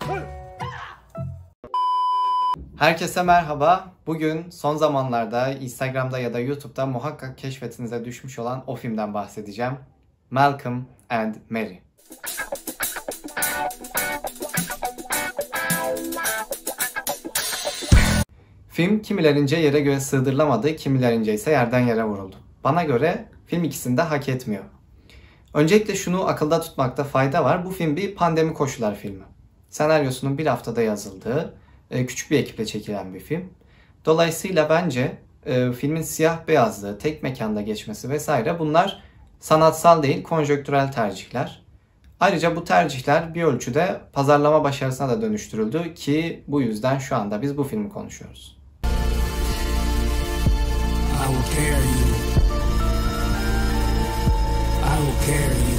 Herkese merhaba. Bugün son zamanlarda Instagram'da ya da YouTube'da muhakkak keşfetinize düşmüş olan o filmden bahsedeceğim. Malcolm and Mary. Film kimilerince yere göğe sığdırılamadı, kimilerince ise yerden yere vuruldu. Bana göre film ikisini de hak etmiyor. Öncelikle şunu akılda tutmakta fayda var. Bu film bir pandemi koşulları filmi. Senaryosunun bir haftada yazıldığı, küçük bir ekiple çekilen bir film. Dolayısıyla bence filmin siyah beyazlığı, tek mekanda geçmesi vesaire bunlar sanatsal değil, konjonktürel tercihler. Ayrıca bu tercihler bir ölçüde pazarlama başarısına da dönüştürüldü ki bu yüzden şu anda biz bu filmi konuşuyoruz. I will carry you. I will carry you.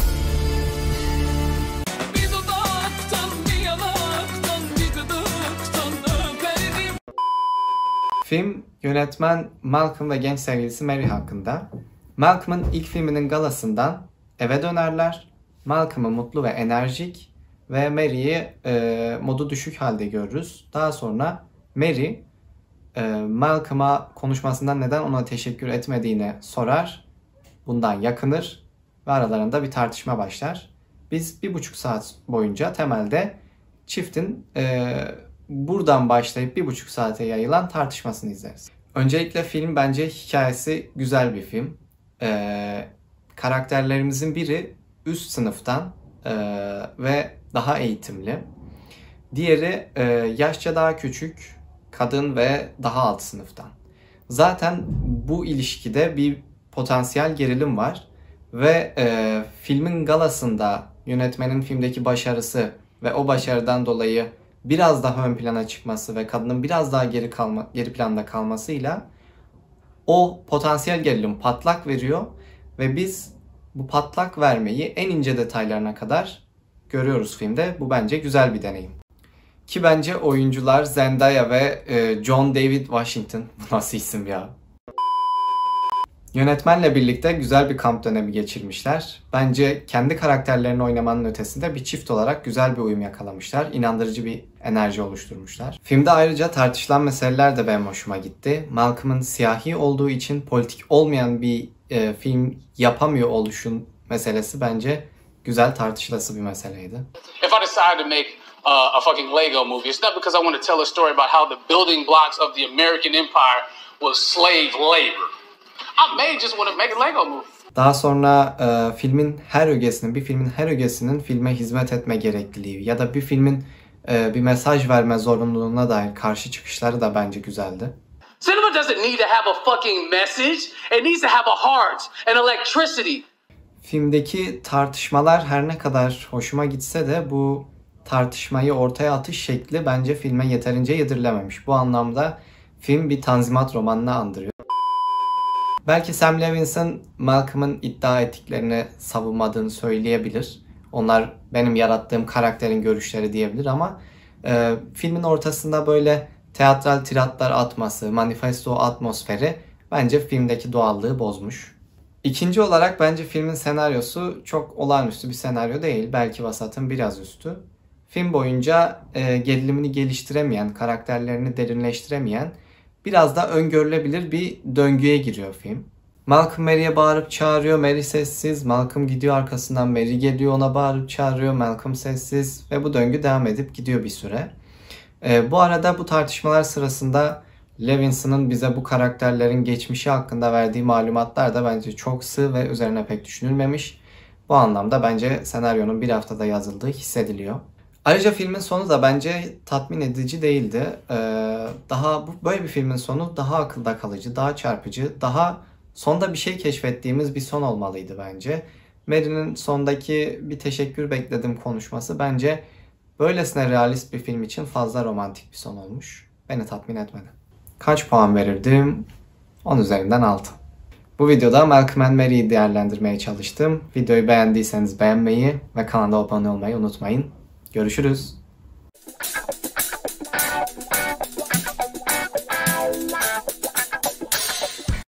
Film, yönetmen Malcolm ve genç sevgilisi Mary hakkında. Malcolm'ın ilk filminin galasından eve dönerler. Malcolm'ı mutlu ve enerjik ve Mary'i modu düşük halde görürüz. Daha sonra Mary, Malcolm'a konuşmasından neden ona teşekkür etmediğini sorar. Bundan yakınır ve aralarında bir tartışma başlar. Biz 1,5 saat boyunca temelde çiftin buradan başlayıp 1,5 saate yayılan tartışmasını izleriz. Öncelikle film bence hikayesi güzel bir film. Karakterlerimizin biri üst sınıftan ve daha eğitimli. Diğeri yaşça daha küçük, kadın ve daha alt sınıftan. Zaten bu ilişkide bir potansiyel gerilim var. Ve filmin galasında yönetmenin filmdeki başarısı ve o başarıdan dolayı biraz daha ön plana çıkması ve kadının biraz daha geri planda kalmasıyla o potansiyel gerilim patlak veriyor ve biz bu patlak vermeyi en ince detaylarına kadar görüyoruz filmde. Bu bence güzel bir deneyim. Ki bence oyuncular Zendaya ve John David Washington, bu nasıl isim ya? Yönetmenle birlikte güzel bir kamp dönemi geçirmişler. Bence kendi karakterlerini oynamanın ötesinde bir çift olarak güzel bir uyum yakalamışlar. İnandırıcı bir enerji oluşturmuşlar. Filmde ayrıca tartışılan meseleler de benim hoşuma gitti. Malcolm'ın siyahi olduğu için politik olmayan bir film yapamıyor oluşun meselesi bence güzel tartışılası bir meseleydi. If I decide to make a fucking Lego movie, it's not because I want to tell a story about how the building blocks of the American empire was slave labor. I may just want to make a Lego movie. Daha sonra filmin her ögesinin filme hizmet etme gerekliliği ya da bir filmin bir mesaj verme zorunluluğuna dair karşı çıkışları da bence güzeldi. Cinema doesn't need to have a fucking message. It needs to have a heart and electricity. Filmdeki tartışmalar her ne kadar hoşuma gitse de bu tartışmayı ortaya atış şekli bence filme yeterince yedirilememiş. Bu anlamda film bir Tanzimat romanını andırıyor. Belki Sam Levinson Malcolm'ın iddia ettiklerini savunmadığını söyleyebilir. Onlar benim yarattığım karakterin görüşleri diyebilir ama filmin ortasında böyle teatral tiratlar atması, manifesto atmosferi bence filmdeki doğallığı bozmuş. İkinci olarak bence filmin senaryosu çok olağanüstü bir senaryo değil. Belki vasatın biraz üstü. Film boyunca gerilimini geliştiremeyen, karakterlerini derinleştiremeyen, biraz da öngörülebilir bir döngüye giriyor film. Malcolm Mary'e bağırıp çağırıyor, Mary sessiz. Malcolm gidiyor arkasından, Mary geliyor ona bağırıp çağırıyor, Malcolm sessiz. Ve bu döngü devam edip gidiyor bir süre. Bu arada bu tartışmalar sırasında Levinson'ın bize bu karakterlerin geçmişi hakkında verdiği malumatlar da bence çok sığ ve üzerine pek düşünülmemiş. Bu anlamda bence senaryonun bir haftada yazıldığı hissediliyor. Ayrıca filmin sonu da bence tatmin edici değildi. Böyle bir filmin sonu daha akılda kalıcı, daha çarpıcı, daha sonda bir şey keşfettiğimiz bir son olmalıydı bence. Mary'nin sondaki bir teşekkür bekledim konuşması bence böylesine realist bir film için fazla romantik bir son olmuş. Beni tatmin etmedi. Kaç puan verirdim? 10 üzerinden 6. Bu videoda Malcolm and Mary'yi değerlendirmeye çalıştım. Videoyu beğendiyseniz beğenmeyi ve kanala abone olmayı unutmayın. Görüşürüz.